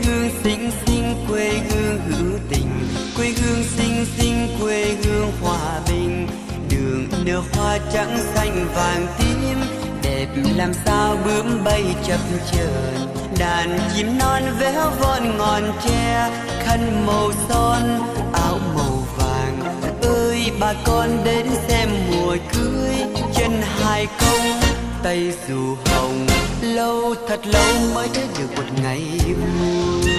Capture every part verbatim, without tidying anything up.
hương xinh xinh, quê hương hữu tình, quê hương xinh xinh, quê hương hòa bình. Đường nở hoa trắng xanh vàng tím, đẹp làm sao bướm bay chập chờn. Đàn chim non véo von ngọn tre, khăn màu son áo màu vàng. Ơi bà con đến xem mùa cưới, chân hai công tay dù hồng. Lâu thật lâu mới thấy được một ngày vui.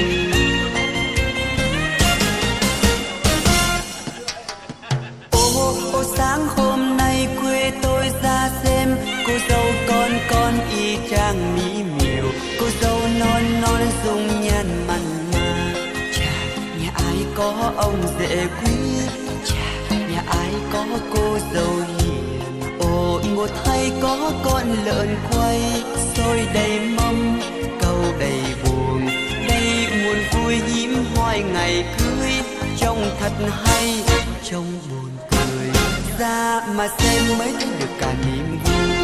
Ô ô sáng hôm nay quê tôi ra xem, cô dâu con con y chang mỹ miều. Cô dâu non non dung nhan mặn mà. Chà, nhà ai có ông rể quý, chà, nhà ai có cô dâu hiền. Ôi một hay có con lợn quay, xôi đầy mâm câu đầy buồn. Đây muôn vui hiếm hoài ngày cưới, trông thật hay trông buồn cười. Ra mà xem mới thấy được cả niềm vui.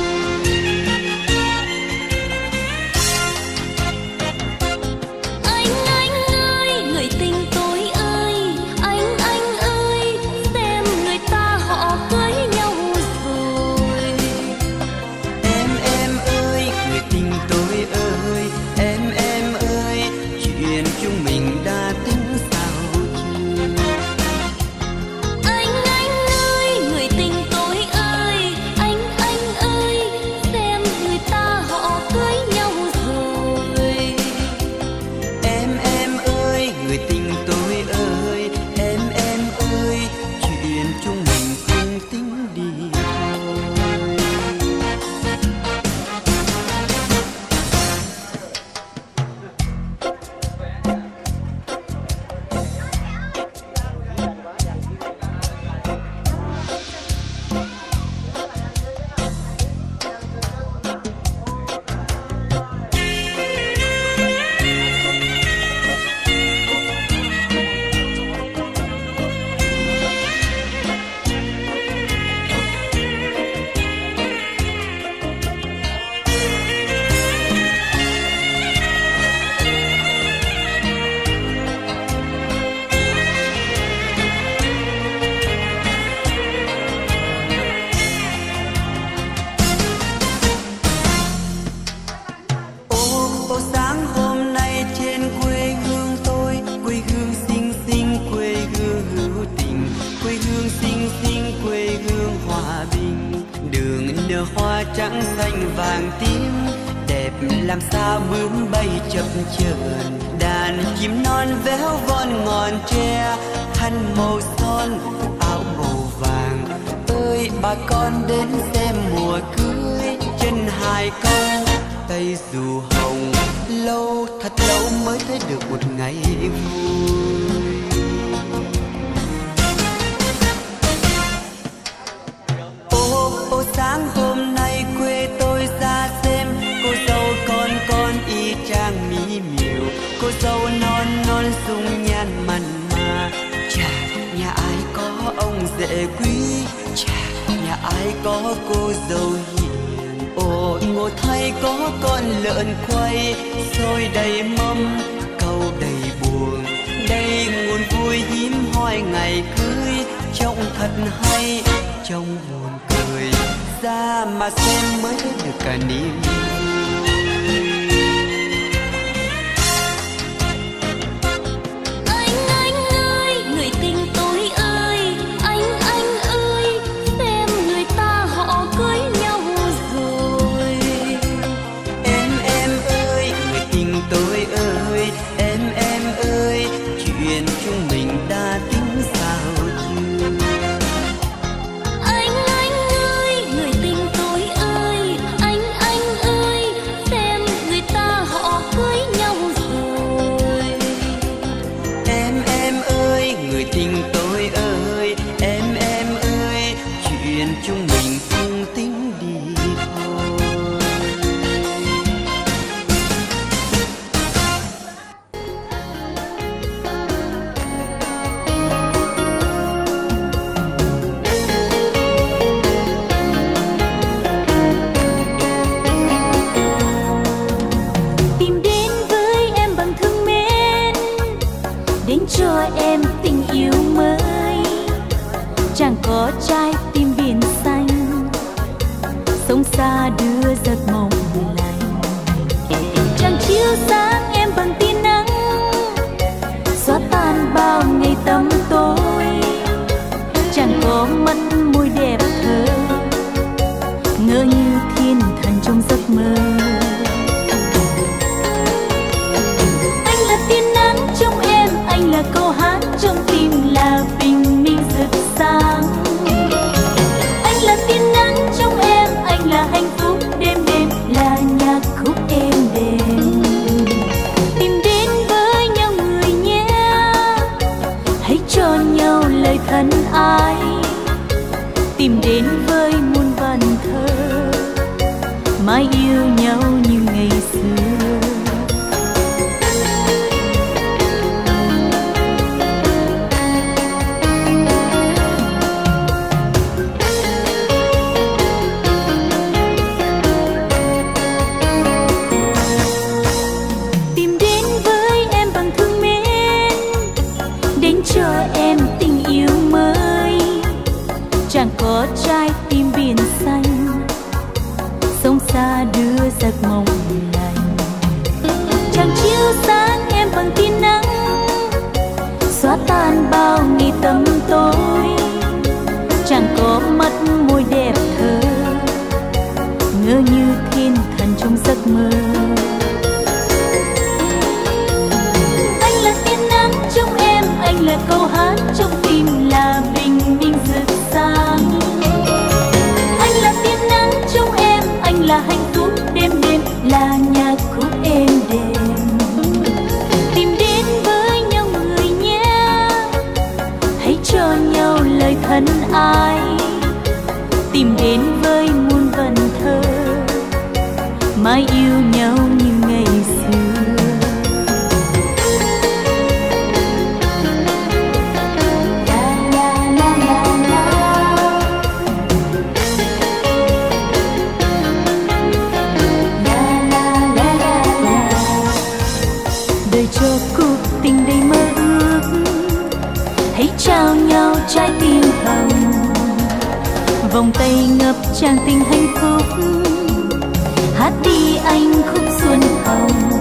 Hoa trắng xanh vàng tím, đẹp làm sao bướm bay chập chờn. Đàn chim non véo von ngọn tre, khăn màu son áo màu vàng. Ơi bà con đến xem mùa cưới, chân hai công tay dù hồng. Lâu thật lâu mới thấy được một ngày vui. Ô ô sáng hôm nay quê tôi ra xem, cô dâu con con y chang mỹ miều. Cô dâu non non dung nhan mặn mà. Chà, nhà ai có ông rể quý, chà, nhà ai có cô dâu hiền. Ôi ngồi thay có con lợn quay, xôi đầy mâm câu đầy buồn. Đây nguồn vui hiếm hoi ngày cưới, trông thật hay trông buồn cười. Ra mà xem mới thấy được cả niềm vui. Anh anh ơi, người tình tôi ơi, anh anh ơi, xem người ta họ cưới nhau rồi. Em em ơi, người tình tôi ơi, em em ơi, chuyện chúng mình đã tính sao chưa? Anh anh ơi, người tình tôi ơi, anh anh ơi, xem người ta họ cưới nhau rồi. Em em ơi, người tình tôi ơi, em em ơi, chuyện chúng mình không tính đi thôi. đến cho em tình yêu mới. Chẳng có trái tim biển xanh, sống xa đưa giấc mộng lành. Chẳng chiếu sáng em bằng tia nắng, xóa tan bao ngày tăm tối. Chẳng có mắt môi đẹp thơ, ngỡ như thiên thần trong giấc mơ. Anh là tia nắng trong em, anh là câu hát trong tim, là bình minh rực sáng. Anh là tia nắng trong em, anh là hạnh phúc đêm đêm, là nhạc khúc êm đềm. Tìm đến với nhau người nhé, hãy cho nhau lời thân ái. Tìm đến với muôn vần thơ, mãi yêu nhau như ngày xưa. Tìm đến với em bằng thương mến, đến cho em tình yêu mới. Chẳng có trái tim biển xanh, sống xa đưa giấc mộng lành. Chẳng chiếu sáng em bằng tia nắng, xóa tan bao ngày tăm tối. Chẳng có mắt môi đẹp thơ, ngỡ như thiên thần trong giấc mơ. Anh là tia nắng trong em, anh là câu hát trong tim, là bình minh rực sáng. Anh là tia nắng trong em, anh là hạnh phúc đêm đêm, là nhạc khúc êm đềm. Tìm đến với nhau người nhé, hãy cho nhau lời thân ái. Tìm đến với muôn vần thơ, mãi yêu nhau như ngày xưa. Cho cuộc tình đầy mơ ước, hãy trao nhau trái tim hồng. Vòng tay ngập tràn tình hạnh phúc, hát đi anh khúc xuân hồng.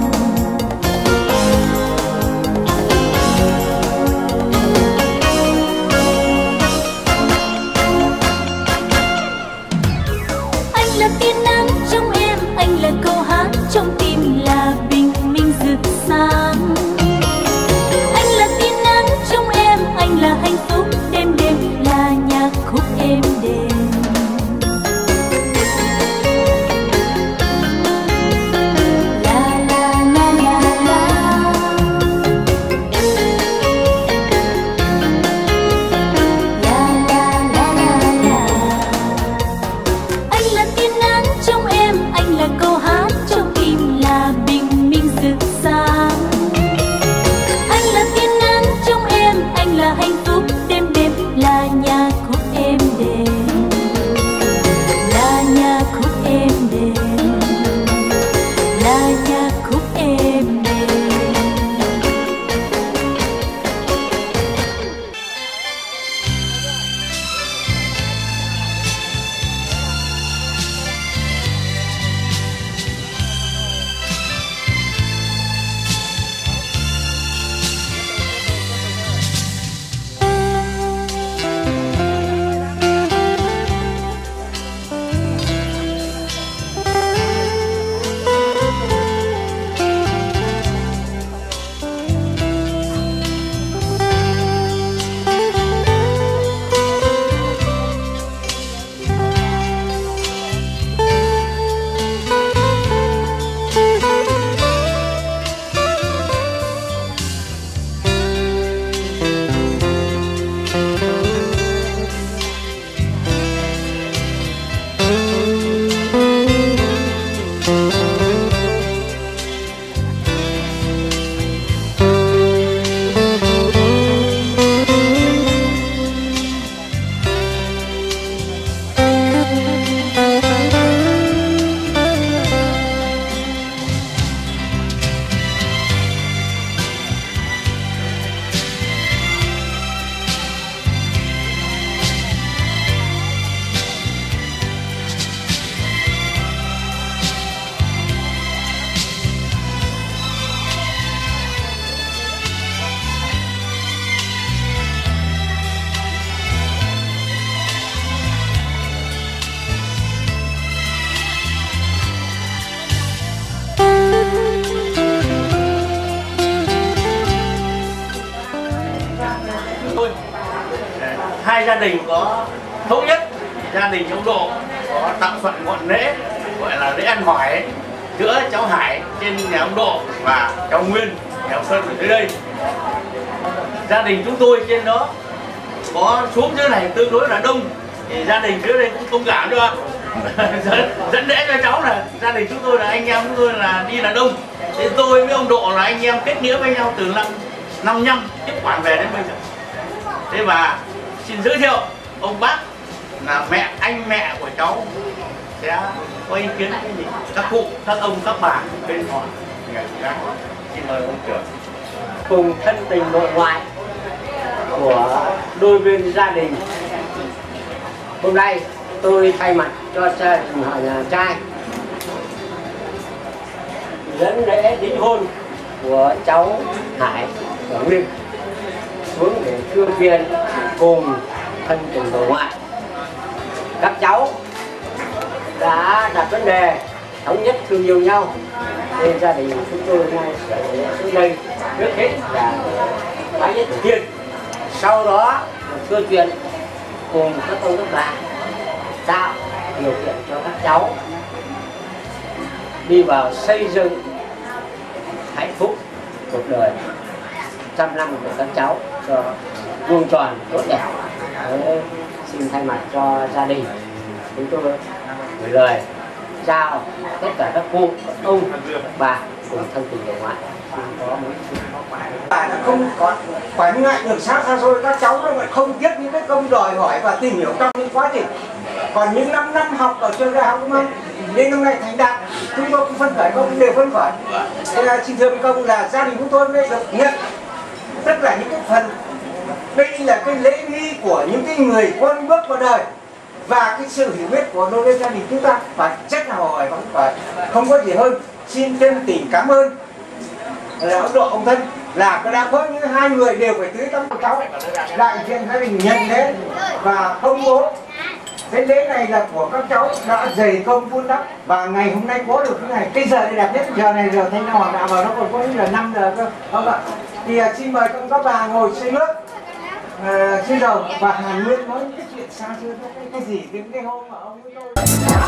Anh là tia nắng trong em, anh là câu hát trong tim, là bình minh rực sáng. Anh là tia nắng trong em, anh là hạnh phúc đêm đêm, là nhạc khúc êm đềm. La la hai gia đình có thống nhất. Gia đình ông Độ có tạo soạn ngọn lễ gọi là lễ ăn hỏi giữa cháu Hải trên nhà ông Độ và cháu Nguyên nhà ông Sơn ở dưới đây. Gia đình chúng tôi trên đó có xuống dưới này tương đối là đông, thì gia đình dưới đây cũng thông cảm cho dẫn lễ cho cháu là gia đình chúng tôi là anh em chúng tôi là đi là đông. Thế tôi với ông Độ là anh em kết nghĩa với nhau từ năm năm năm tiếp quản về đến bây giờ. Thế và xin giới thiệu ông bác là mẹ anh mẹ của cháu sẽ có ý kiến cái gì, các cụ các ông các bà bên họ. Xin mời ông trưởng. Cùng thân tình nội ngoại của đôi bên gia đình, hôm nay tôi thay mặt cho gia đình họ nhà trai dẫn lễ đính hôn của cháu Hải và Nguyên xuống để thương viên cùng thân tình nội ngoại. Các cháu đã đặt vấn đề thống nhất thương yêu nhau nên gia đình chúng tôi nay sẽ xuống đây trước hết là bái yết tổ tiên, sau đó thưa chuyện cùng các ông các bà tạo điều kiện cho các cháu đi vào xây dựng hạnh phúc cuộc đời trăm năm của các cháu cho vuông tròn tốt đẹp. Đấy, xin thay mặt cho gia đình chúng tôi gửi lời chào tất cả các cụ, các ông, các bà cùng thân tình nội ngoại. Bạn không có phải ngại đường xa xa xôi, các cháu nó lại không biết những cái công đòi hỏi và tìm hiểu trong những quá trình. Còn những năm năm học ở trường đại học Công an đến năm nay thành đạt, chúng tôi cũng phân khởi, công đều phân khởi. Thế là xin thưa với công là gia đình chúng tôi mới được nhận tất cả những cái phần. Đây là cái lễ nghi của những cái người con bước vào đời và cái sự hiểu biết của đôi bên gia đình chúng ta phải rất là hỏi và phải không có gì hơn. Xin chân tình cảm ơn là ông Độ ông thân là đã có những hai người đều phải tưới tắm cháu đại diện gia đình nhận lễ và công bố cái lễ này là của các cháu đã dày công vun đắp và ngày hôm nay có được cái này, cái giờ này đẹp nhất, giờ này giờ thanh hoàng đạo vào nó còn có những giờ năm giờ cơ, không ạ? Thì uh, xin mời các bà ngồi xây nước uh, xin đầu và Hàn Nguyên nói những cái chuyện xa xưa cái, cái gì những cái hôm mà ông với tôi.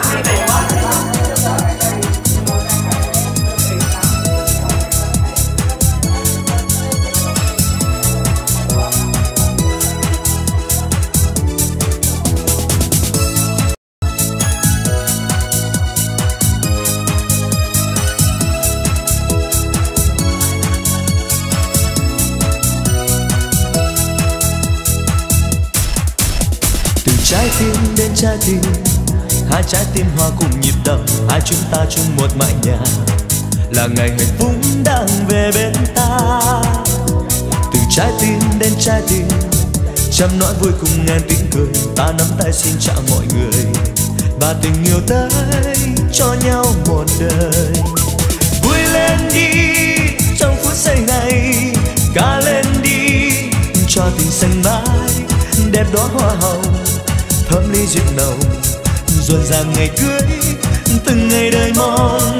Trái tim đến trái tim, hai trái tim hòa cùng nhịp đập, hai chúng ta chung một mái nhà, là ngày hạnh phúc đang về bên ta. Từ trái tim đến trái tim, trăm nỗi vui cùng ngàn tiếng cười, ta nắm tay xin chào mọi người, và tình yêu tới cho nhau một đời. Vui lên đi trong phút giây này, ca lên đi cho tình xanh mãi, đẹp đóa hoa hồng thơm ly rượu nồng, rộn ràng ngày cưới từng ngày đời mong.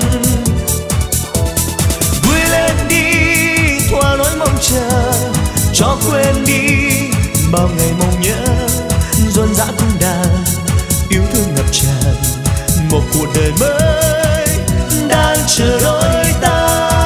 Vui lên đi thỏa nỗi mong chờ, cho quên đi bao ngày mong nhớ, rộn rã cung đàn yêu thương ngập tràn, một cuộc đời mới đang chờ đôi ta.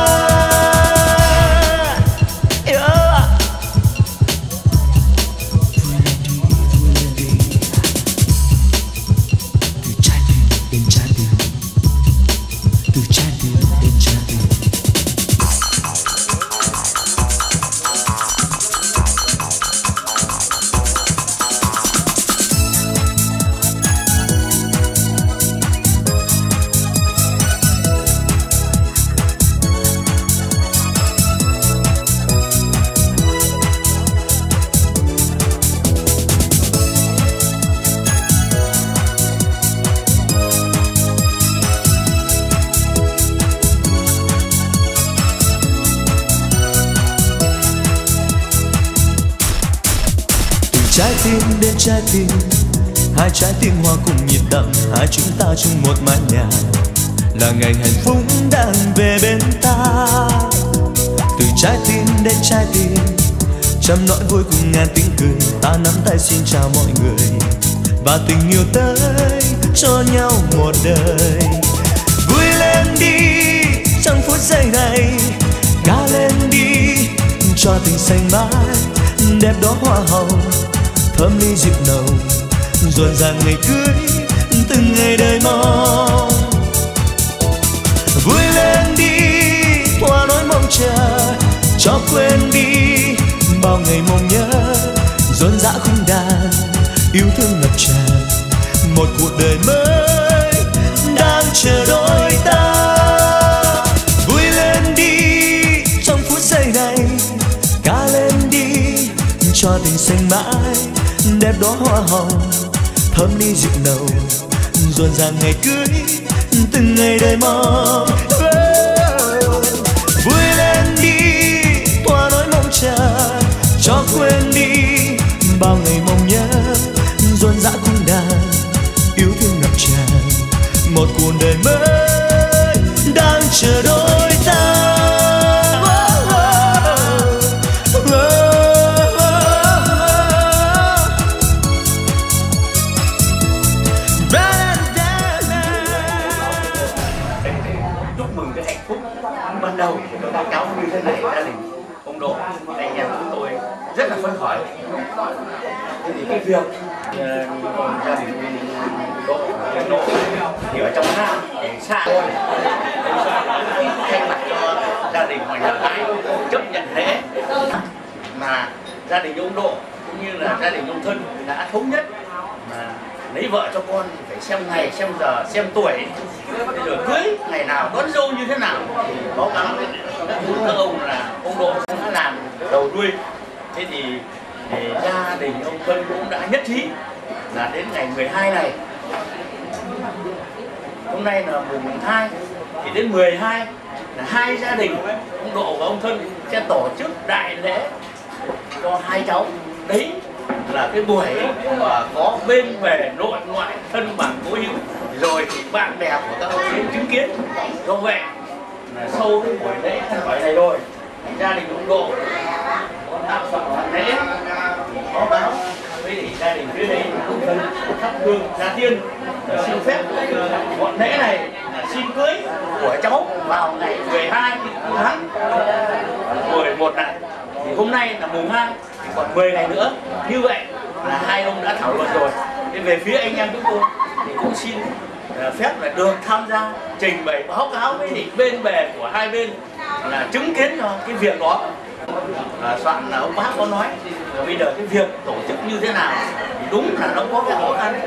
Trái tim đến trái tim, hai trái tim hòa cùng nhịp đập, hai chúng ta chung một mái nhà, là ngày hạnh phúc đang về bên ta. Từ trái tim đến trái tim, trăm nỗi vui cùng ngàn tiếng cười, ta nắm tay xin chào mọi người và tình yêu tới cho nhau một đời. Vui lên đi trong phút giây này, ca lên đi cho tình xanh mãi, đẹp đó hoa hồng thơm ly rượu nồng, rộn ràng ngày cưới từng ngày đời mong. Vui lên đi thỏa nỗi mong chờ, cho quên đi bao ngày mong nhớ, rộn rã khung đàn yêu thương ngập tràn, một cuộc đời mới đang chờ đôi ta. Vui lên đi trong phút giây này, ca lên đi cho tình xanh mãi, đẹp đó hoa hồng thơm ly rượu nồng, rộn ràng ngày cưới từng ngày đời mong. Vui lên đi thỏa nỗi mong chờ, cho quên đi bao ngày mong nhớ, rộn rã cung đàn yêu thương ngập tràn, một cuộc đời mới đang chờ đôi ta. Chúc mừng cái hạnh phúc ban đầu của các cháu như thế này, gia đình ông Độ, anh em chúng tôi rất là phấn khởi. Thế thì cái việc uh, gia đình Độ, anh Độ thì ở trong Nam, ở xa thôi, thay mặt cho gia đình Hoàng Nhà Gái chấp nhận lễ mà gia đình ông Độ cũng như là gia đình ông Thân đã thống nhất mà lấy vợ cho con phải xem ngày, xem giờ, xem tuổi, rồi cưới ngày nào, đón dâu như thế nào thì báo cáo với các ông là ông Độ đã làm đầu đuôi. Thế thì, thì gia đình ông Thân cũng đã nhất trí là đến ngày mười hai này, hôm nay là mùng hai, thì đến mười hai là hai gia đình ông Độ và ông Thân sẽ tổ chức đại lễ cho hai cháu. Đấy là cái buổi mà có bên về nội ngoại thân bằng cố hữu, rồi thì bạn bè của các ông đến chứng kiến. Do vậy là sau cái buổi lễ thân hỏi này rồi, gia đình ông Độ có tạo soạn lễ báo cáo với gia đình dưới đây ông Thân thắp hương gia tiên xin phép bọn lễ này xin cưới của cháu vào ngày mười hai tháng mười một này, thì hôm nay là mùng hai, thì còn mười ngày nữa. Như vậy là hai ông đã thảo luận rồi. Thế về phía anh em chúng tôi thì cũng xin phép là được tham gia trình bày báo cáo với bên bè của hai bên là chứng kiến cho cái việc đó. À, soạn là ông bác có nói bây giờ cái việc tổ chức như thế nào thì đúng là nó có cái khó khăn.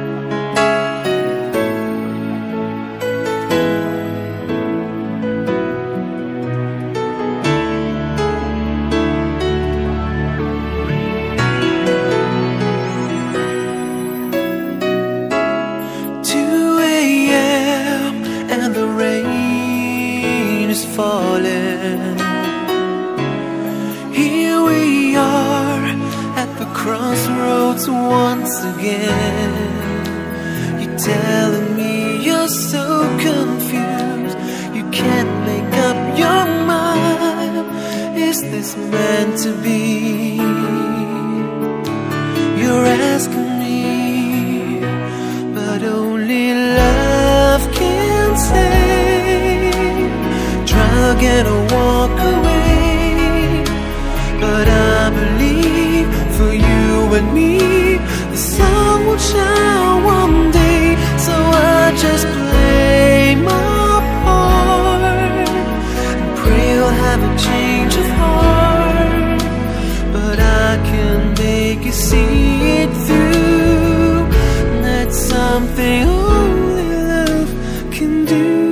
Falling. Here we are at the crossroads once again. You're telling me you're so confused, you can't make up your mind. Is this meant to be? You're asking me, but only love can say. Drug and a walk away, but I believe for you and me the sun will shine one day. So I just play my part and pray you'll have a change of heart. But I can make you see it through. That's something only love can do.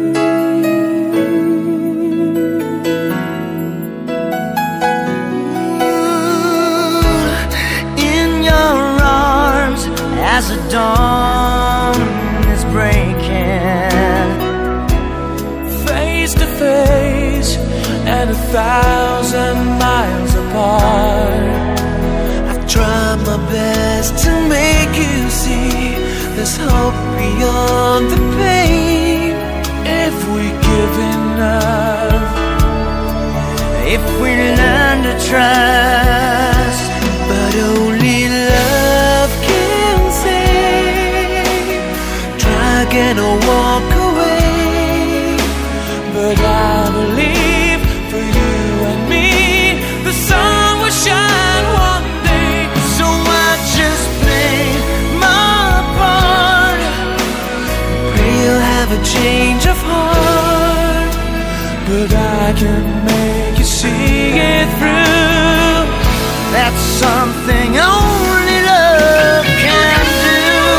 As the dawn is breaking, face to face and a thousand miles apart, I've tried my best to make you see there's hope beyond the pain. If we give enough, if we learn to trust, can make you see it through. That's something only love can do.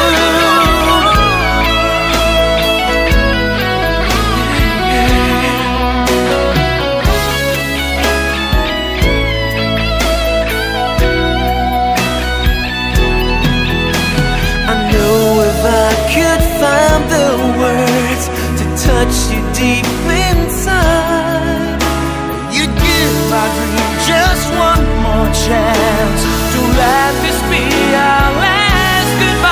I know if I could find the words to touch you deep inside, you'd give my dream just one more chance to let this be our last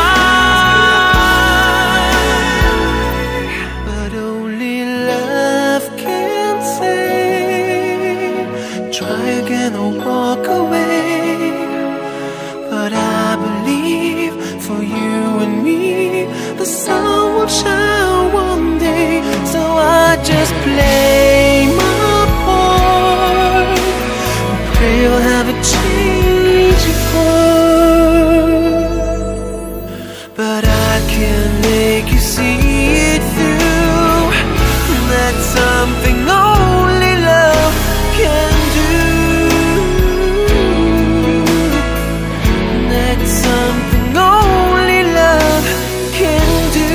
goodbye. But only love can say, try again or walk away. But I believe for you and me, the sun will shine one day. So I just play my part, pray you'll have a change of heart. But I can make you see it through. That's something only love can do. That's something only love can do.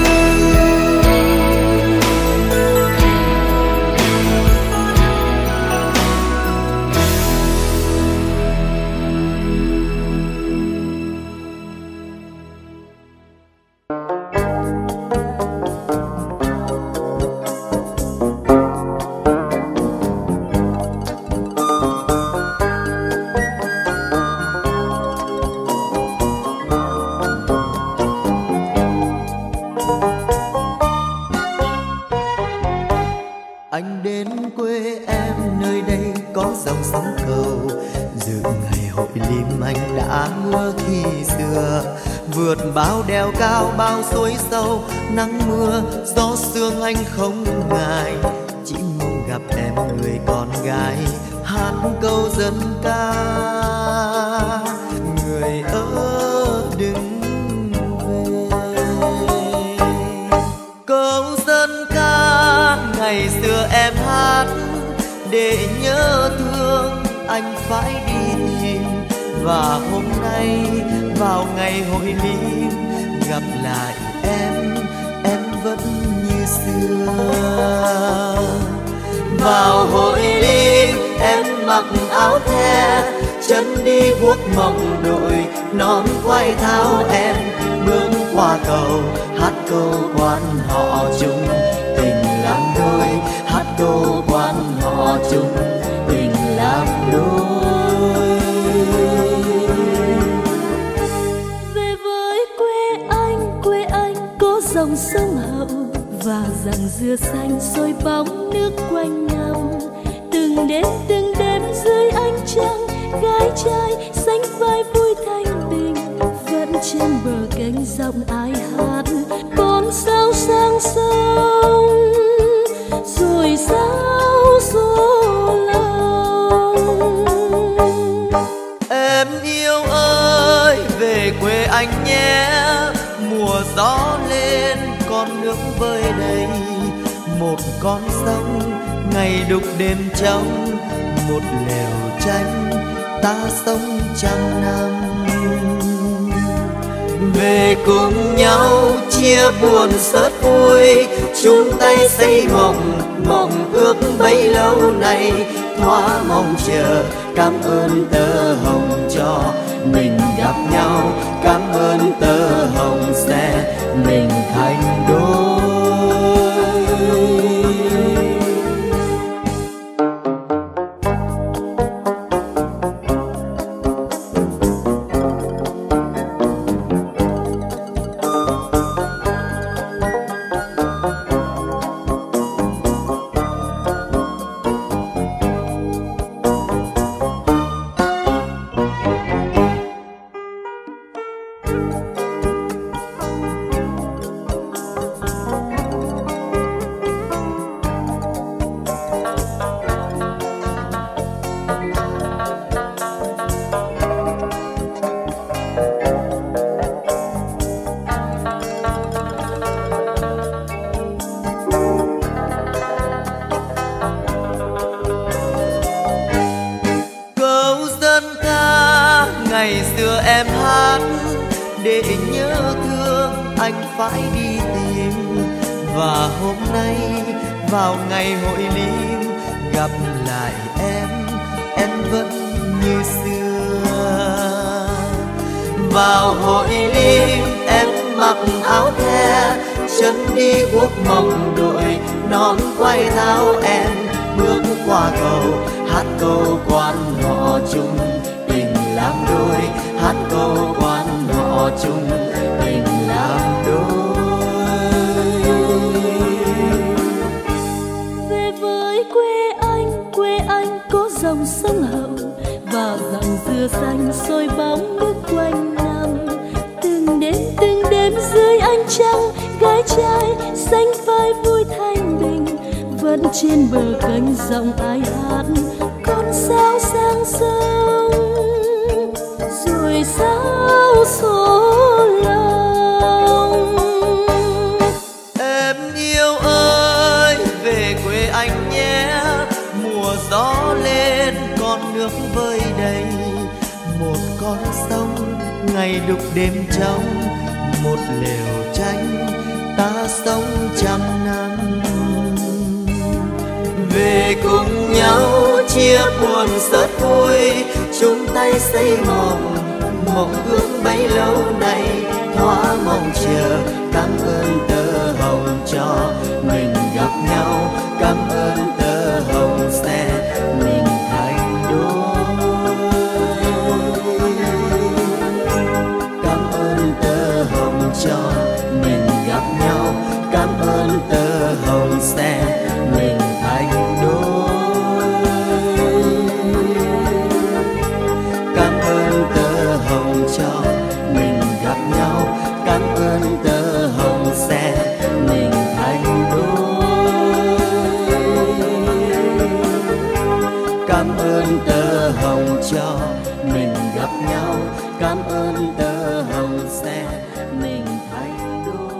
Anh đến quê em, nơi đây có dòng sông cầu. Dự ngày hội lim anh đã hứa khi xưa, vượt bao đèo cao bao suối sâu, nắng mưa gió sương anh không ngại. Chỉ mong gặp em người con gái, hát câu dân ca. Người ơi đừng về. Câu dân ca ngày xưa em hát để nhớ thương anh phải đi tìm. Và hôm nay vào ngày hội lim, gặp lại em, em vẫn như xưa. Vào hội lim em mặc áo the, chân đi guốc mộng đội nón quai thao. Em bước qua cầu hát câu quan họ chung, tình làm đôi hát câu quan họ chung, tình làm đôi. Về với quê anh, quê anh có dòng sông Hậu và rặng dừa xanh soi bóng nước quanh năm. Từng đêm từng đêm dưới ánh trăng, gái trai sánh vai vui thanh bình, vẫn trên bờ cánh giọng ai hát. Con sao sang sông rồi sao số lòng. Em yêu ơi về quê anh nhé, mùa gió lên con nước bơi đầy. Một con sông ngày đục đêm trong, một lều tranh ta sống trăm năm. Về cùng nhau chia buồn sớt vui, chung tay xây mộng, mộng ước bấy lâu nay. Thoa mong chờ cảm ơn tơ hồng cho mình gặp nhau, cảm ơn tơ hồng sẽ mình thành đôi. ngày xưa em hát để nhớ thương anh phải đi tìm, và hôm nay vào ngày hội liêu gặp lại em, em vẫn như xưa. Vào hội liêu em mặc áo the, chân đi guốc mộng đội nón quay tháo, em bước qua cầu hát câu quan họ chung tình làm đôi, hát câu quan họ chung tình làm đôi. Về với quê anh, quê anh có dòng sông Hậu và dòng dừa xanh soi bóng nước quanh năm. Từng đêm từng đêm dưới ánh trăng, gái trai xanh phai vui thanh bình, vẫn trên bờ cánh dòng ai hát con sao sang sông rồi sao số lòng. Em yêu ơi về quê anh nhé, mùa gió lên con nước vơi đầy, một con sông ngày đục đêm trống, một lều tranh ta sống trăm năm. Về cùng nhau chia buồn sớt vui, chung tay xây mộng, mộng ước bấy lâu nay thoa mong chờ. Cảm ơn tơ hồng cho mình gặp nhau, cảm ơn tơ hồng sẽ mình thành đôi. Cảm ơn tơ hồng cho mình gặp nhau, cảm ơn tơ hồng sẽ mình thành đôi. Cảm ơn tơ hồng cho mình gặp nhau, cảm ơn tơ hồng sẽ mình thành đôi. Cảm ơn tơ hồng cho mình gặp nhau, cảm ơn tơ hồng sẽ mình thành đôi.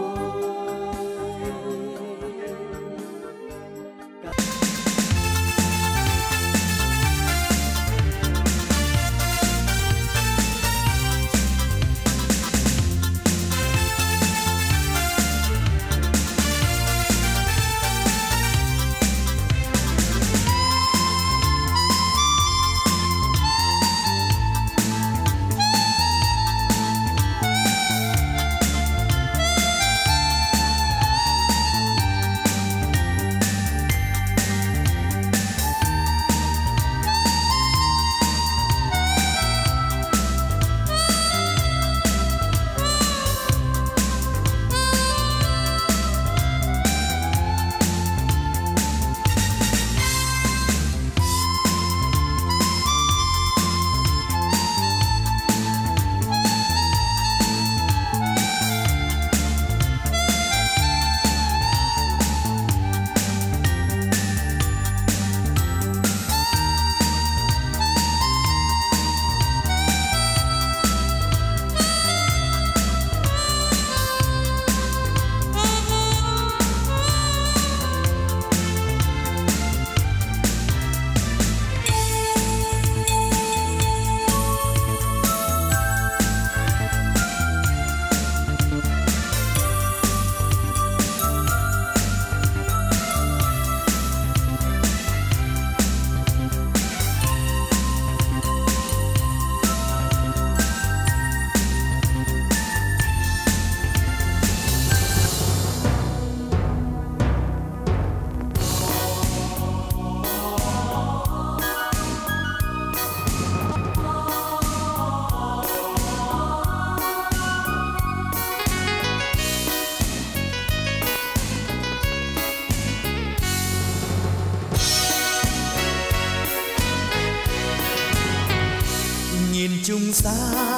Chung xa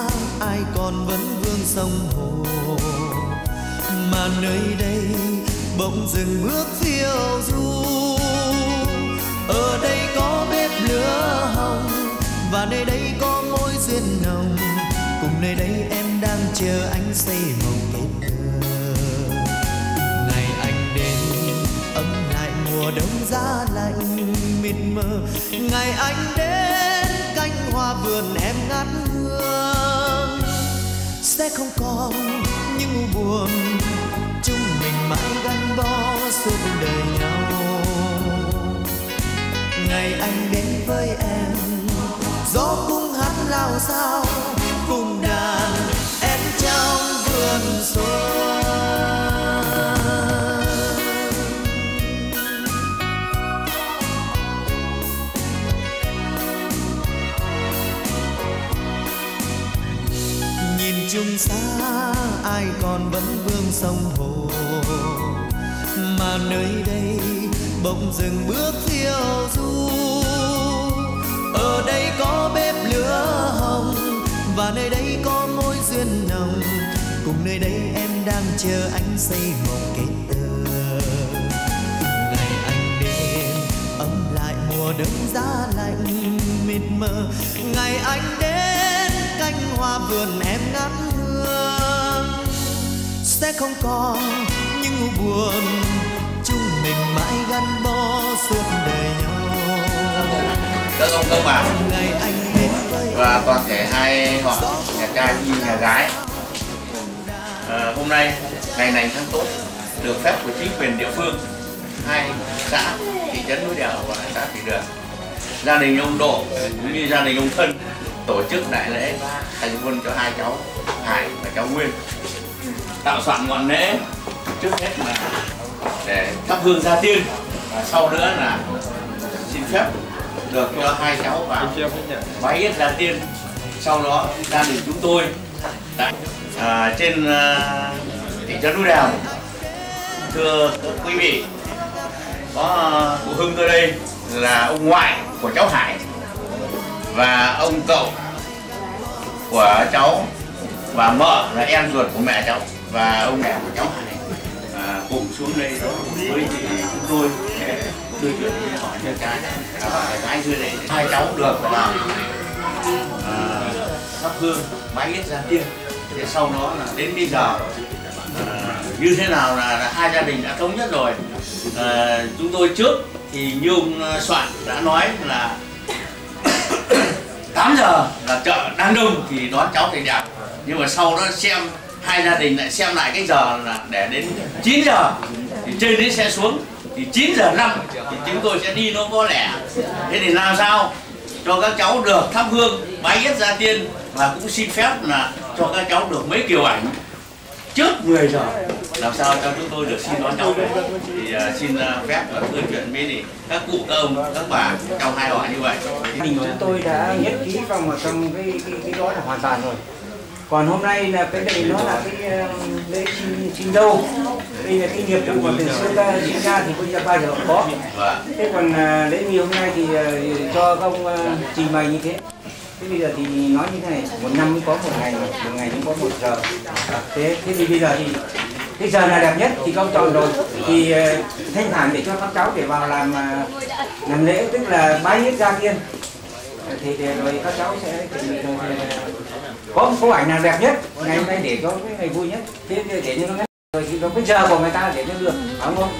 ai còn vẫn vương sông hồ, mà nơi đây bỗng dừng bước phiêu du. Ở đây có bếp lửa hồng, và nơi đây có mối duyên nồng, cùng nơi đây em đang chờ anh xây mộng kết thơ. Ngày anh đến ấm lại mùa đông giá lạnh mịt mờ, ngày anh đến cánh hoa vườn em ngát hương. sẽ không còn những u buồn, chúng mình mãi gắn bó suốt đời nhau. Ngày anh đến với em, gió cũng hát lao sao cùng đàn em trong vườn xuân. Nhìn chung xa ai còn vẫn vương sông hồ, mà nơi đây bỗng dừng bước phiêu du. Ở đây có bếp lửa hồng, và nơi đây có mối duyên nồng. Cùng nơi đây em đang chờ anh xây một kết tơ. Ngày anh đến ấm lại mùa đông giá lạnh mịt mờ. Ngày anh đến cánh hoa vườn em ngắm hương, sẽ không còn những u buồn, chúng mình mãi gắn bó suốt đời nhau. Các ông các bà Ngày anh đến với và toàn thể hai họ nhà trai như nhà gái, à, hôm nay ngày này tháng tốt, được phép của chính quyền địa phương hai xã thị trấn Núi Đèo và xã Thủy Đường, gia đình ông Độ cũng như gia đình ông Thân tổ chức đại lễ thành quân cho hai cháu Hải và cháu Nguyên, tạo soạn ngọn lễ trước hết là để thắp hương gia tiên, và sau nữa là xin phép được cho hai cháu vào bái yết gia tiên. Sau đó gia đình chúng tôi tại à, trên à, thị trấn Núi Đèo, thưa các quý vị, có cụ Hưng tôi đây là ông ngoại của cháu Hải và ông cậu của cháu, và mợ là em ruột của mẹ cháu, và ông mẹ của cháu Hải à, cùng xuống đây với chị chúng tôi để đưa chuyện đi hỏi nhà trai và gái đưa để hai cháu được vào thắp hương bái yết gia tiên. Để sau đó là đến bây giờ à, như thế nào là, là hai gia đình đã thống nhất rồi. À, chúng tôi trước thì như ông Soạn đã nói là tám giờ là chợ đang đông thì đón cháu thành đẹp, nhưng mà sau đó xem hai gia đình lại xem lại cái giờ là để đến chín giờ thì trên đến xe xuống, thì chín giờ năm thì chúng tôi sẽ đi nó có lẻ. Thế thì làm sao cho các cháu được thắp hương bái yết gia tiên, và cũng xin phép là cho các cháu được mấy kiểu ảnh trước mười giờ, làm sao cho chúng tôi được xin đón cháu về. Thì uh, xin uh, phép và thưa chuyện với thì các cụ các ông các bà trong hai họ như vậy. Mình chúng tôi đã nhất trí vào một trong cái cái cái đó là hoàn toàn rồi. Còn hôm nay là cái này nó là cái uh, lễ xin, xin dâu, đây là cái nghiệp vụ mà từ xưa ta diễn ra thì bây giờ bao giờ cũng có. Thế còn uh, lễ nghi hôm nay thì uh, cho các ông uh, trình bày như thế. Thế bây giờ thì nói như thế này, một năm cũng có một ngày, một ngày cũng có một giờ. Thế thế thì bây giờ thì cái giờ nào đẹp nhất thì các ông chọn rồi, thì uh, thanh thản để cho các cháu để vào làm uh, làm lễ, tức là bái yết gia tiên. Thì, thì rồi các cháu sẽ chuẩn bị rồi, có một ảnh nào đẹp nhất ngày hôm nay để có cái ngày vui nhất, thế để cho nó ngắn rồi thì có cái giờ của người ta để cho được, đúng không?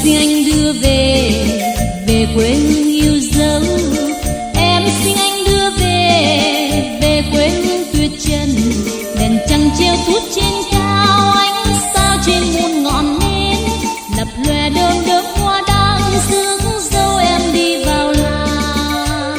xin anh đưa về, về quê hương yêu dấu. Em xin anh đưa về, về quê hương tuyệt trần. Đèn trăng treo phút trên cao, ánh sao trên muôn ngọn nến, lập lòe đơm đớm hoa đang rước dâu em đi vào làng.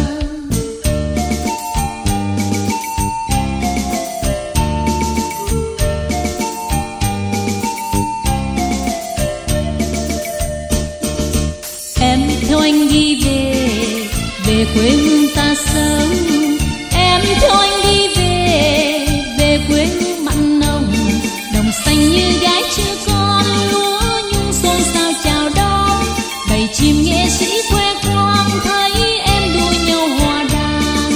Em theo anh đi về, về quê hương ta sống. Em theo anh đi về, về quê hương mặn nồng, đồng xanh như gái chưa con, lúa nhung xôn xao chào đón. Bầy chim nghệ sĩ khoe khoang thấy em đua nhau hòa đàn.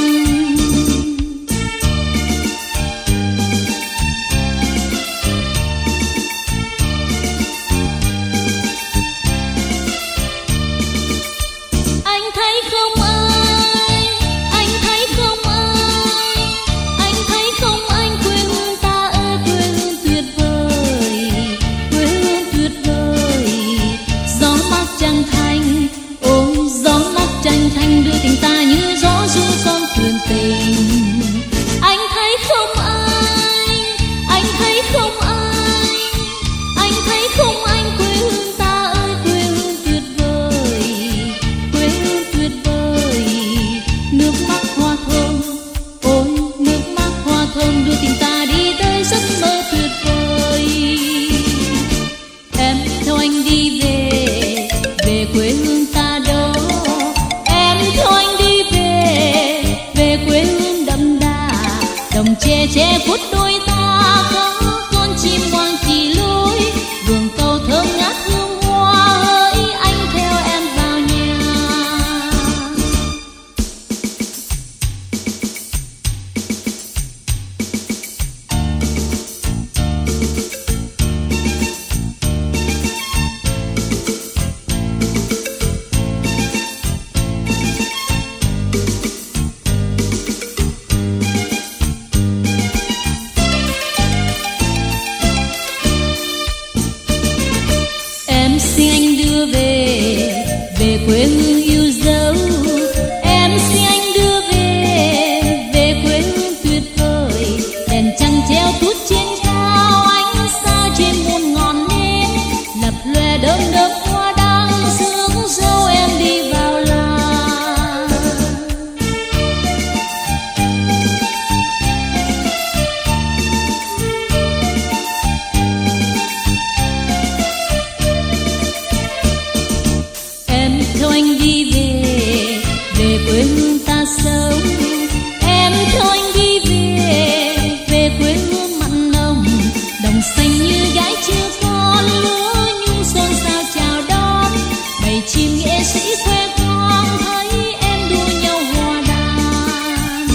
Anh thấy không ai, anh thấy không ai, anh thấy không anh, quê hương ta ơi, quê hương tuyệt vời, quê hương tuyệt vời. Gió mát trăng thanh, ôi gió mát trăng thanh đưa tình ta như gió du con thuyền tình. Anh thấy không ai, anh thấy không ai, anh thấy không anh, quê hương ta ơi, quê hương tuyệt vời, quê hương tuyệt vời. Nước mắt hoa thơm, ôi nước mắt hoa thơm đưa tình ta đi tới giấc mơ tuyệt vời. Em theo anh đi về, về quê hương ta đó. Em theo anh đi về, về quê hương đậm đà, đồng che che phút đôi ta có con chim ngoan kỳ lối, vườn cầu thơm ngát hương hoa hỡi anh theo em vào nhà. Em xin anh đưa về, về quê hương yêu dấu. Em xin anh đưa về, về quê hương tuyệt vời. Đèn trăng treo tuốt trên cao, ánh sao trên muôn ngọn nến, lập lòe đơm đớm hoa đang rước dâu em đi vào làng. Em theo anh đi về, về quê hương ta sống. Em theo anh đi về, về quê hương mặn nồng, đồng xanh như gái chưa con, lúa nhung xôn xao chào đón. Bầy chim nghệ sĩ khoe khoang thấy em đua nhau hòa đàn.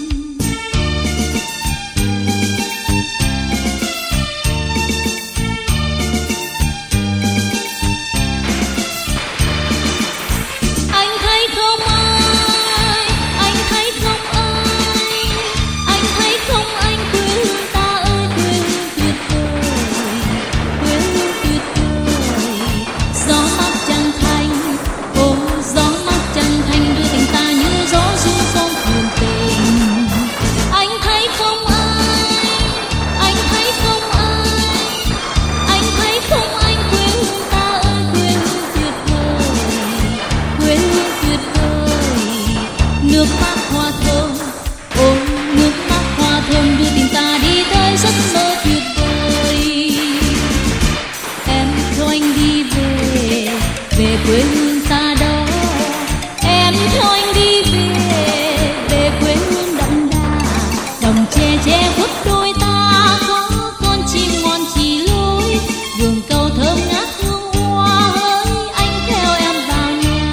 Anh thấy không ai, anh thấy không ai, anh thấy không anh, quê hương ta ơi, quê hương tuyệt vời, quê hương tuyệt vời. Gió mát trăng thanh, ôi gió mát trăng thanh đưa tình ta như gió du con thuyền tình. Anh thấy không ai, anh thấy không ai, anh thấy không anh, quê hương ta ơi, quê hương tuyệt vời, quê hương tuyệt vời. Nước mắt hoa thơm, ôi nước mắt hoa thơm đưa tình ta đi tới giấc mơ tuyệt vời. Em theo anh đi về, về quê hương ta đó. Em theo anh đi về, về quê hương đậm đà, đồng che che phút đôi ta có con chim ngoan chỉ lối, vườn cầu thơm ngát hương hoa hỡi anh theo em vào nhà.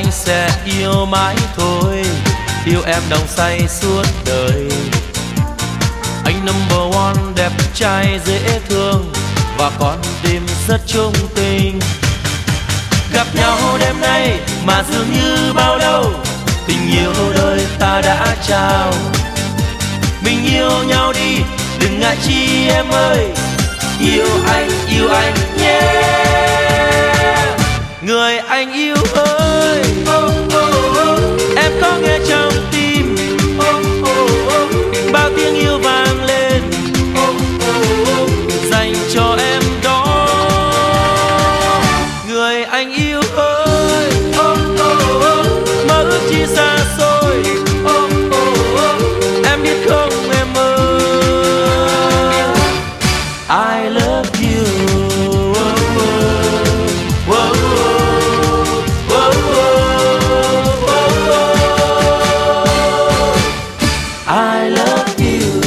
anh sẽ yêu mãi thôi, yêu em nồng say suốt đời. Anh number one, đẹp trai dễ thương và con tim rất trung tình. Gặp nhau đêm nay mà dường như bao lâu, tình yêu đời ta đã trao. Mình yêu nhau đi, đừng ngại chi em ơi, yêu anh, yêu anh nhé. Yeah. Người anh yêu ơi, oh, oh, oh. Em có nghe trong tim, oh, oh, oh. Bao tiếng yêu vang lên, oh, oh, oh. Dành cho em đó. Người anh yêu ơi, oh, oh, oh. Mơ ước chi xa xôi, oh, oh, oh. Em biết không em ơi, I love you. Oh, oh, oh, oh, oh, oh, oh. I love you.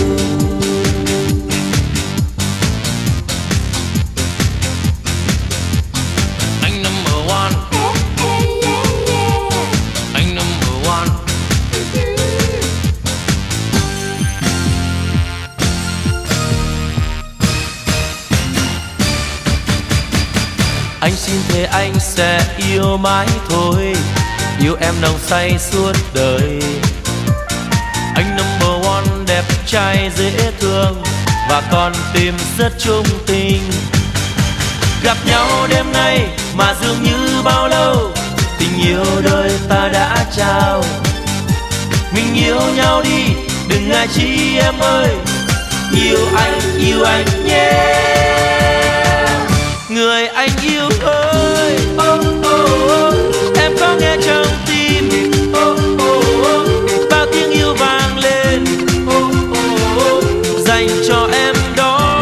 Anh number one, anh number one. Anh xin thề anh sẽ yêu mãi thôi, yêu em nồng say suốt đời. Anh number one, đẹp trai dễ thương và con tim rất trung tình. Gặp nhau đêm nay mà dường như bao lâu, tình yêu đời ta đã trao. Mình yêu nhau đi, đừng ngại chi em ơi, yêu anh, yêu anh nhé. Yeah. Người anh yêu ơi, oh, oh, oh. Em có nghe trong tim, oh, oh, oh. Bao tiếng yêu vang lên, oh, oh, oh. Dành cho em đó.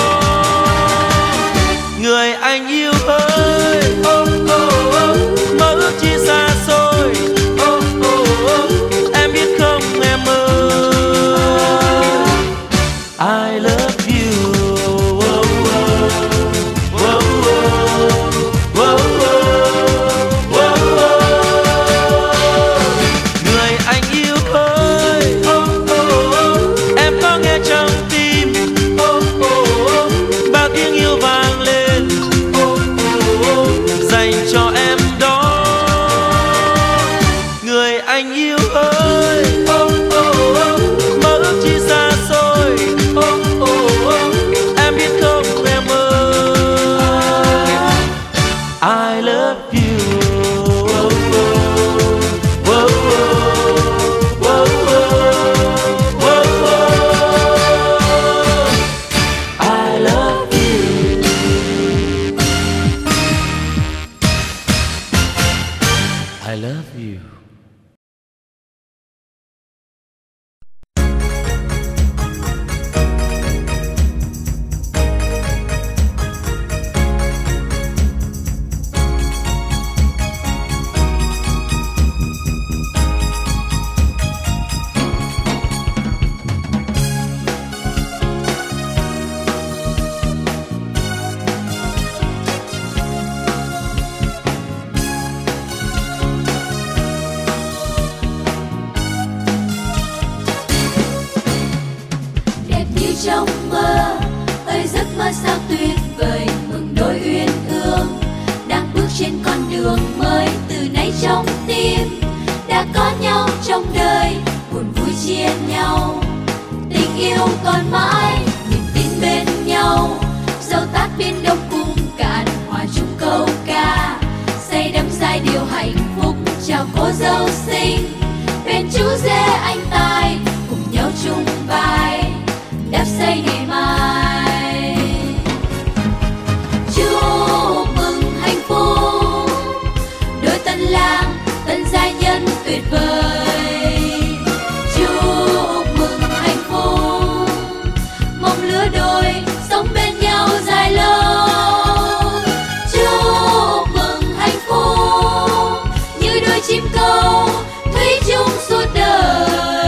Người anh yêu ơi, oh, oh, oh. Mơ ước chi xa xôi, oh, oh, oh. Em biết không em ơi, I love you. Oh, oh. Oh, oh. Oh, oh. Oh, oh. Người anh yêu ơi, oh, oh, oh. Em có nghe trong tim, oh, oh, oh. Bao tiếng yêu vang lên, oh, oh, oh. Dành cho em đó. Người anh yêu ơi, oh, oh, oh. Mơ ước chi xa xôi, oh, oh, oh. Em biết không em ơi, I love you. Oh, oh. Oh, oh. Oh, oh. Oh, oh. I love you. I love you. Đẹp như trong mơ, ơi giấc mơ sao tuyệt vời. Mừng đôi uyên ương đang bước trên con đường mới. Từ nay trong tim đã có nhau trong đời, buồn vui chia nhau, tình yêu còn mãi, niềm tin bên nhau. Dẫu tát biển đông cùng cạn, hòa chung câu ca, say đắm giai điệu hạnh phúc chào cô dâu xinh. Bên chú rể anh tài cùng nhau chung vai, đắp xây ngày mai. Chúc mừng hạnh phúc, đôi tân lang tân gia nhân tuyệt vời. Chúc mừng hạnh phúc, mong lứa đôi sống bên nhau dài lâu. Chúc mừng hạnh phúc, như đôi chim câu thủy chung suốt đời.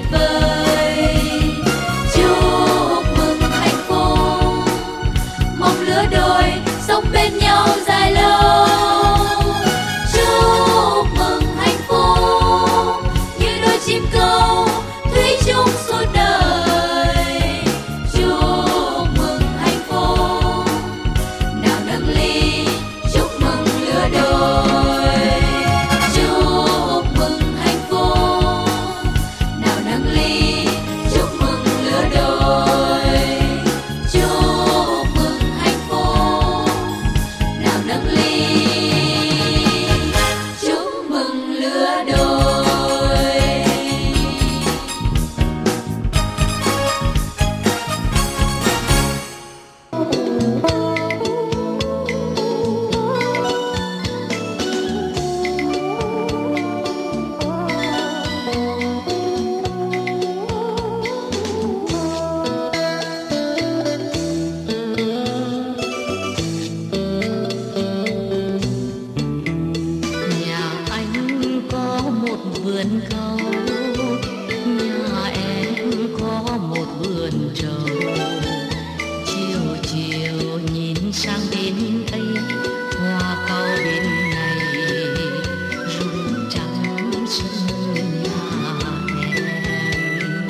vời. Chúc mừng hạnh phúc, mong lứa đôi sống bên nhau dài lâu. Chúc mừng hạnh phúc như đôi chim câu thủy chung suốt đời. Chúc mừng hạnh phúc, nào nâng ly chúc mừng lứa đôi. Chúc mừng hạnh phúc, nào nâng ly chúc mừng lứa đôi. Chúc mừng hạnh phúc, nào nâng ly chúc mừng lứa đôi. Nhà anh có một vườn câu, nhà em có một vườn trầu. Chiều chiều nhìn sang bên ấy, hoa cau bên này rụng trắng sân nhà em.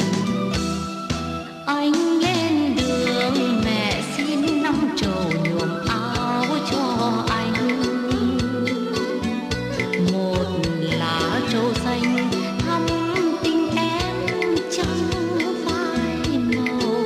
Anh lên đường mẹ xin năm trầu nhuộm áo cho anh. Một lá trầu xanh thắm tình em trắng phai màu.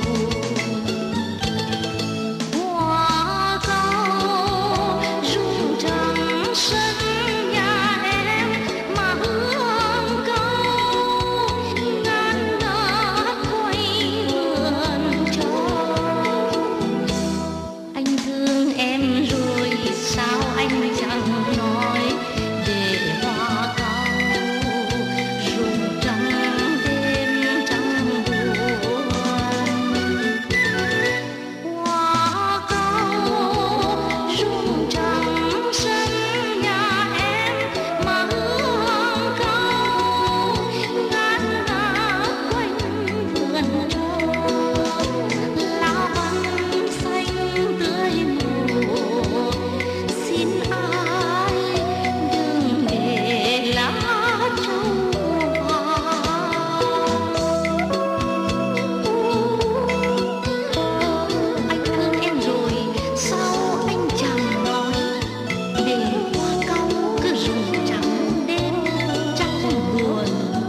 Hoa cau rụng trắng sân nhà em mà hương cau ngát ngát quay vườn trầu. Anh thương em rồi sao anh chẳng nói, để hoa cau rụng trắng đêm trắng buồn. Hoa cau rụng trắng sân nhà em mà hương cau ngát ngát quanh vườn trầu. Lá vàng xanh tươi màu, xin ai đừng để lá trầu vàng. Anh thương em rồi sao anh chẳng nói, để hoa cau cứ rụng trắng đêm trắng buồn.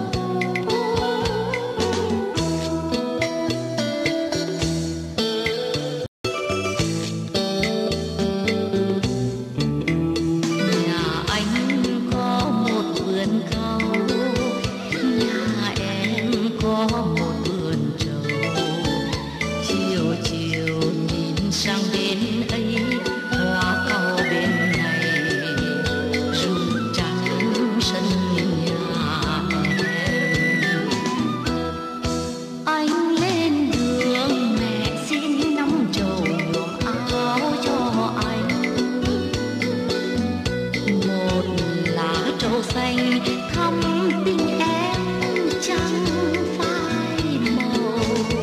Nhà anh có một vườn cau, nhà em có một vườn trầu. Chiều chiều nhìn sang bên ấy, hoa cau bên này rụng trắng sân nhà em. Anh lên đường mẹ xin năm trầu nhuộm áo cho anh. Một lá trầu xanh thắm tình em trắng phai màu.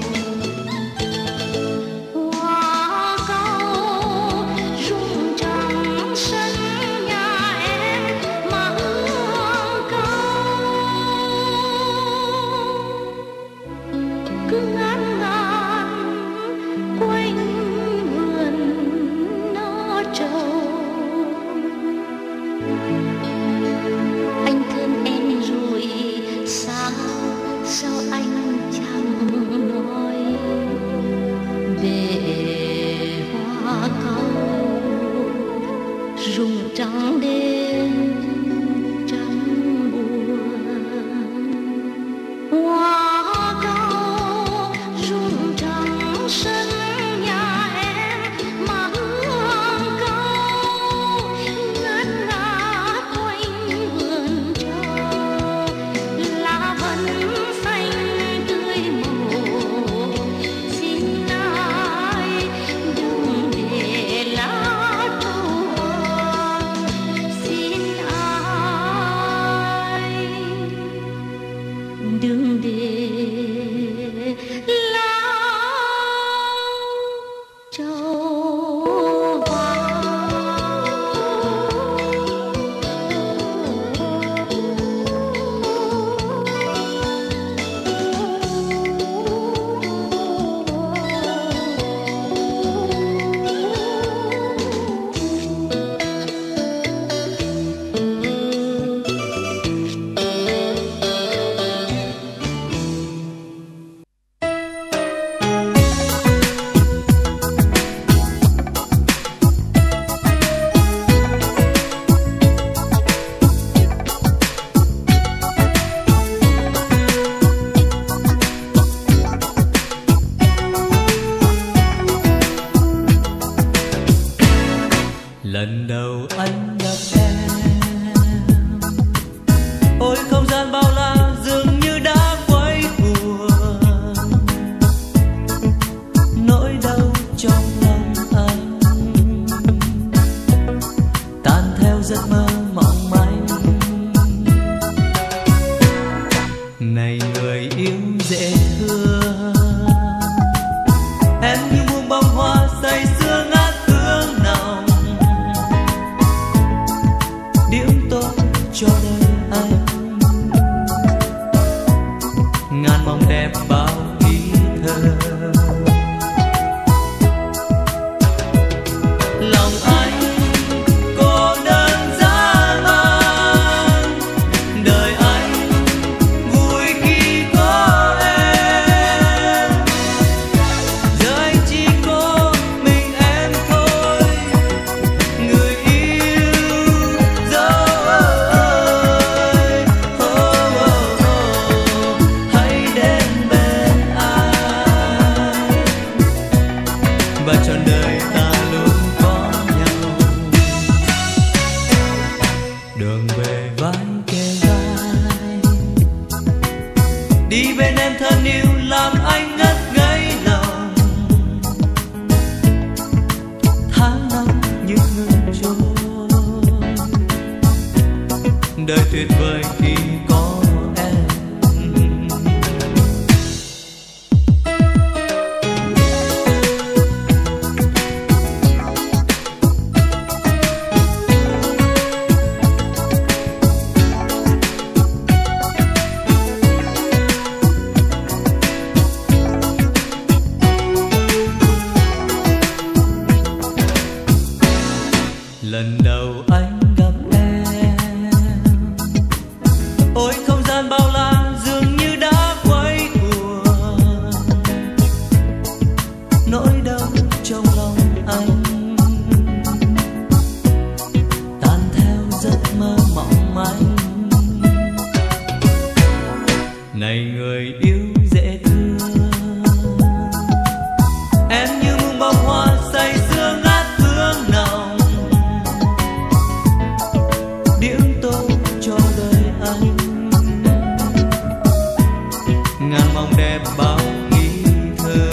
Hoa cau rụng trắng sân nhà em mà hương cau cứ ngát ngát quanh vườn nó trầu. Anh thương em rồi sao sao anh chẳng nói, để hoa cau rụng trắng đêm trắng buồn. Hoa cau rụng trắng sân nhà em mà hương cau ngát ngát quanh vườn trầu. Lá vân xanh tươi màu, xin ai đừng để lá trầu vàng. Xin ai đừng để Này người yêu dễ thương, em như muôn bông hoa say sưa ngát hương nồng, điểm tôi cho đời anh ngàn mong đẹp bao ý thơ. Lòng anh cô đơn dã man, đời anh vui khi có em, giờ anh chỉ có mình em thôi, người yêu dấu ơi. Oh, oh, oh, hãy đến bên anh và trọn đời ta luôn có nhau. Đường về vai kề vai, đi bên em thân yêu làm anh ngất ngây lòng. Tháng năm như ngừng trôi, đời tuyệt vời khi có em. Lần đầu anh gặp em, ôi không gian bao la dường như đã quay cuồng, nỗi đau trong lòng anh tan theo giấc mơ mỏng manh. Này người yêu dễ thương, em như muôn bông hoa say sưa ngát hương nồng, điểm tô cho đời anh ngàn mong đẹp bao ý thơ.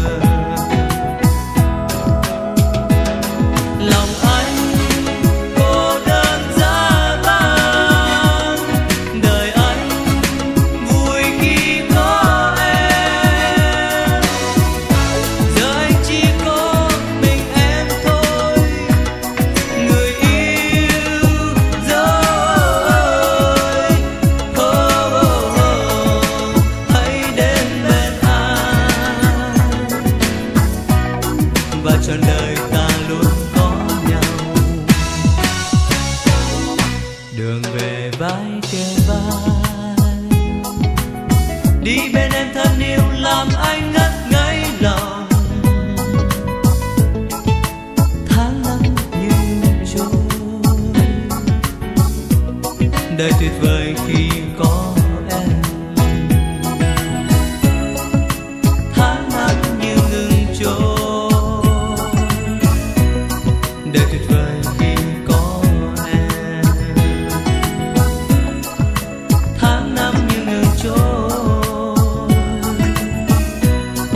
Lòng anh cô đơn dã man, đời anh vui khi có em, giờ anh chỉ có mình em thôi, người yêu dấu ơi. Oh, oh, oh, hãy đến bên anh và trọn đời ta luôn có nhau. Đường về vai kề vai, đi bên em thân yêu làm anh ngất ngây lòng. Tháng năm như trôi, đời tuyệt vời khi có em. Tháng năm như ngừng trôi, đời tuyệt vời khi có em. Tháng năm như ngừng trôi,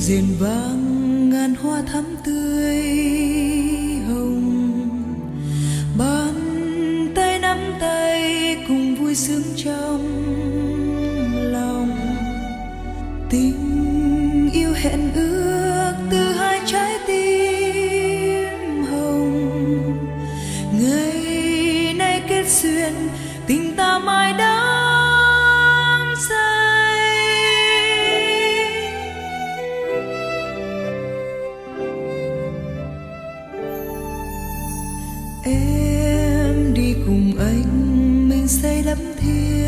rền vang ngàn hoa thắm tươi hồng, bàn tay nắm tay cùng vui sướng trong lòng. Tình yêu hẹn ước từ hai trái tim hồng, ngày nay kết duyên tình ta mãi đắm say. Em đi cùng anh, mình say đắm thiên